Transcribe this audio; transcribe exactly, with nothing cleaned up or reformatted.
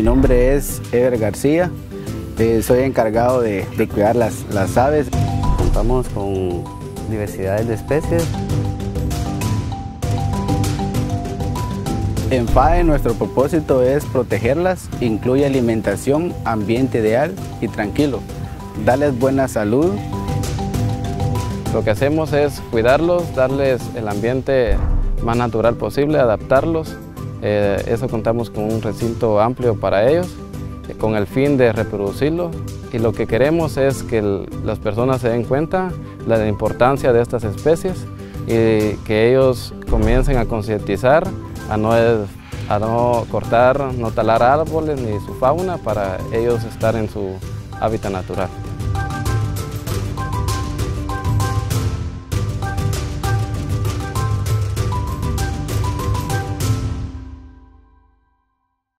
nombre es Ever García, eh, soy encargado de, de cuidar las, las aves. Contamos con diversidades de especies. En F A E nuestro propósito es protegerlas, incluye alimentación, ambiente ideal y tranquilo, darles buena salud. Lo que hacemos es cuidarlos, darles el ambiente más natural posible, adaptarlos. Eh, eso contamos con un recinto amplio para ellos, eh, con el fin de reproducirlos. Y lo que queremos es que el, las personas se den cuenta de la importancia de estas especies y que ellos comiencen a concientizar, a no, a no cortar, no talar árboles ni su fauna para ellos estar en su hábitat natural.